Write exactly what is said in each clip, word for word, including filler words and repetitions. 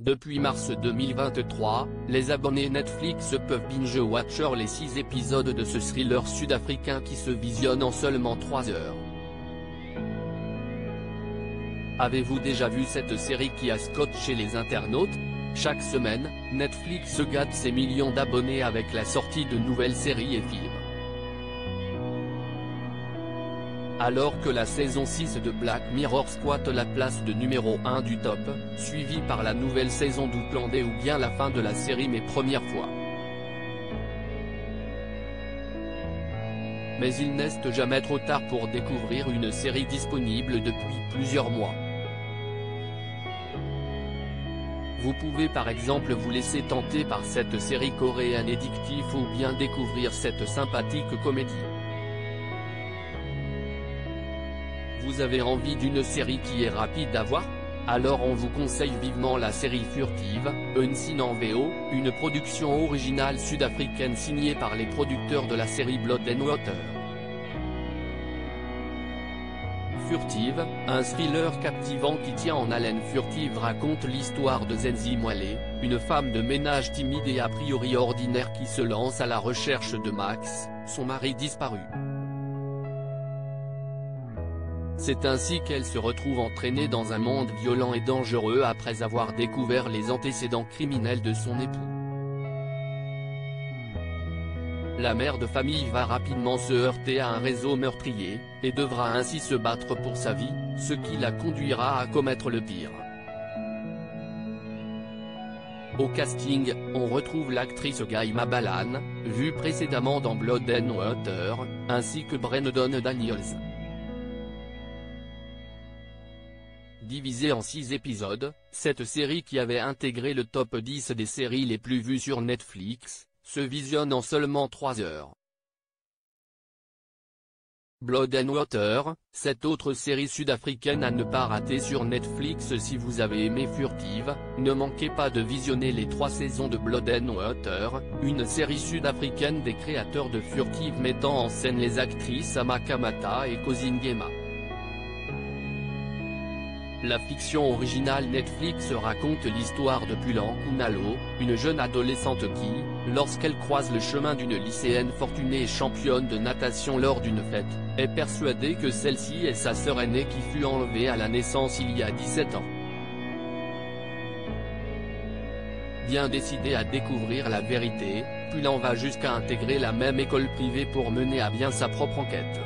Depuis mars deux mille vingt-trois, les abonnés Netflix peuvent binge-watcher les six épisodes de ce thriller sud-africain qui se visionne en seulement trois heures. Avez-vous déjà vu cette série qui a scotché les internautes? Chaque semaine, Netflix gâte ses millions d'abonnés avec la sortie de nouvelles séries et films. Alors que la saison six de Black Mirror squatte la place de numéro un du top, suivie par la nouvelle saison d'Outlandais ou bien la fin de la série Mes Premières Fois. Mais il n'est jamais trop tard pour découvrir une série disponible depuis plusieurs mois. Vous pouvez par exemple vous laisser tenter par cette série coréenne addictive ou bien découvrir cette sympathique comédie. Vous avez envie d'une série qui est rapide à voir? Alors on vous conseille vivement la série Furtive, Unseen en V O, une production originale sud-africaine signée par les producteurs de la série Blood and Water. Furtive, un thriller captivant qui tient en haleine. Furtive raconte l'histoire de Zenzi Mwale, une femme de ménage timide et a priori ordinaire qui se lance à la recherche de Max, son mari disparu. C'est ainsi qu'elle se retrouve entraînée dans un monde violent et dangereux après avoir découvert les antécédents criminels de son époux. La mère de famille va rapidement se heurter à un réseau meurtrier, et devra ainsi se battre pour sa vie, ce qui la conduira à commettre le pire. Au casting, on retrouve l'actrice Gaima Balan, vue précédemment dans Blood and Water, ainsi que Brandon Daniels. Divisée en six épisodes, cette série qui avait intégré le top dix des séries les plus vues sur Netflix, se visionne en seulement trois heures. Blood and Water, cette autre série sud-africaine à ne pas rater sur Netflix. Si vous avez aimé Furtive, ne manquez pas de visionner les trois saisons de Blood and Water, une série sud-africaine des créateurs de Furtive mettant en scène les actrices Ama Kamata et Kozingema. La fiction originale Netflix raconte l'histoire de Pulan Kunalo, une jeune adolescente qui, lorsqu'elle croise le chemin d'une lycéenne fortunée et championne de natation lors d'une fête, est persuadée que celle-ci est sa sœur aînée qui fut enlevée à la naissance il y a dix-sept ans. Bien décidée à découvrir la vérité, Pulan va jusqu'à intégrer la même école privée pour mener à bien sa propre enquête.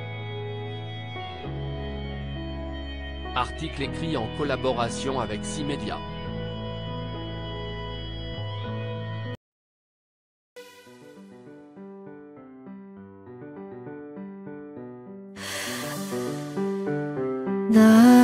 Article écrit en collaboration avec six médias. 나